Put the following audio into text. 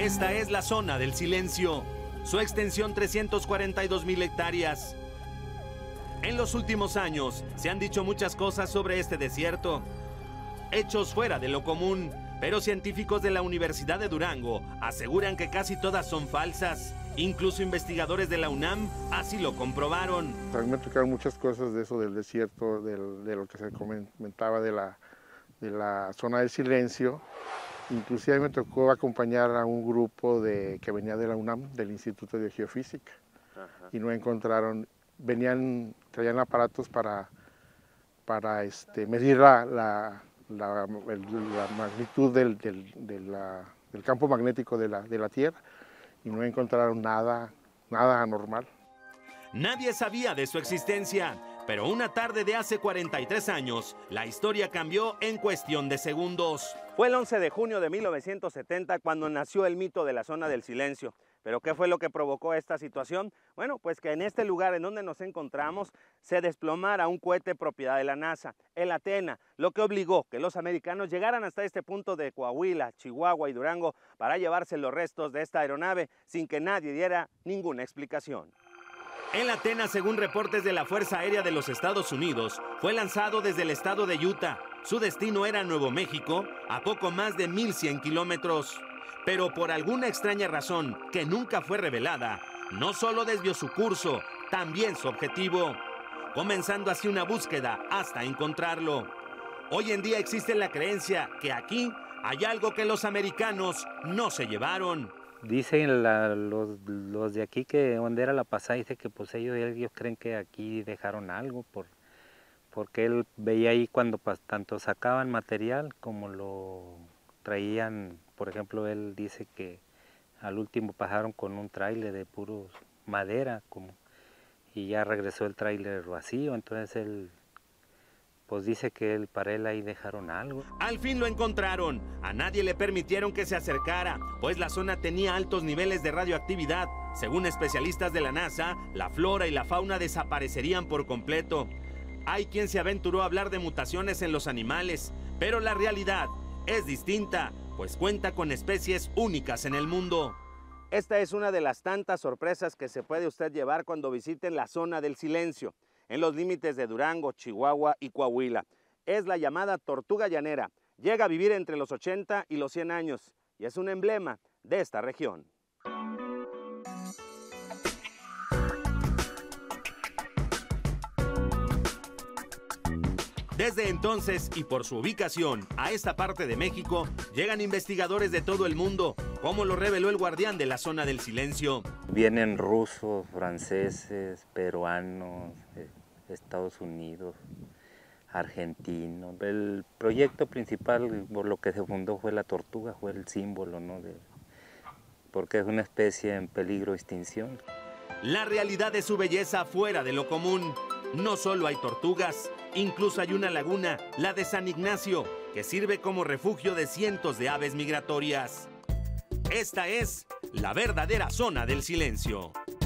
Esta es la zona del silencio, su extensión 342,000 hectáreas. En los últimos años se han dicho muchas cosas sobre este desierto, hechos fuera de lo común, pero científicos de la Universidad de Durango aseguran que casi todas son falsas. Incluso investigadores de la UNAM así lo comprobaron. A mí me tocaron muchas cosas de eso del desierto, de lo que se comentaba de la zona del silencio. Inclusive me tocó acompañar a un grupo que venía de la UNAM, del Instituto de Geofísica. Ajá. Y no encontraron, traían aparatos para medir la magnitud del campo magnético de la Tierra, y no encontraron nada anormal. Nadie sabía de su existencia, pero una tarde de hace 43 años, la historia cambió en cuestión de segundos. Fue el 11 de junio de 1970 cuando nació el mito de la zona del silencio. ¿Pero qué fue lo que provocó esta situación? Bueno, pues que en este lugar en donde nos encontramos se desplomara un cohete propiedad de la NASA, el Athena, lo que obligó que los americanos llegaran hasta este punto de Coahuila, Chihuahua y Durango para llevarse los restos de esta aeronave sin que nadie diera ninguna explicación. El Athena, según reportes de la Fuerza Aérea de los Estados Unidos, fue lanzado desde el estado de Utah. Su destino era Nuevo México, a poco más de 1,100 kilómetros. Pero por alguna extraña razón que nunca fue revelada, no solo desvió su curso, también su objetivo, comenzando así una búsqueda hasta encontrarlo. Hoy en día existe la creencia que aquí hay algo que los americanos no se llevaron. Dicen los de aquí que donde era la pasada, dice que pues ellos creen que aquí dejaron algo, porque él veía ahí cuando tanto sacaban material como lo traían. Por ejemplo, él dice que al último pasaron con un tráiler de puros madera, y ya regresó el tráiler vacío, entonces él pues dice que para él ahí dejaron algo. Al fin lo encontraron. A nadie le permitieron que se acercara, pues la zona tenía altos niveles de radioactividad. Según especialistas de la NASA, la flora y la fauna desaparecerían por completo. Hay quien se aventuró a hablar de mutaciones en los animales, pero la realidad es distinta, pues cuenta con especies únicas en el mundo. Esta es una de las tantas sorpresas que se puede usted llevar cuando visiten la zona del silencio, en los límites de Durango, Chihuahua y Coahuila. Es la llamada tortuga llanera. Llega a vivir entre los 80 y los 100 años y es un emblema de esta región. Desde entonces, y por su ubicación a esta parte de México, llegan investigadores de todo el mundo, como lo reveló el guardián de la zona del silencio. Vienen rusos, franceses, peruanos, Estados Unidos, argentinos. El proyecto principal por lo que se fundó fue la tortuga, fue el símbolo, ¿no? Porque es una especie en peligro de extinción. La realidad de su belleza fuera de lo común. No solo hay tortugas, incluso hay una laguna, la de San Ignacio, que sirve como refugio de cientos de aves migratorias. Esta es la verdadera zona del silencio.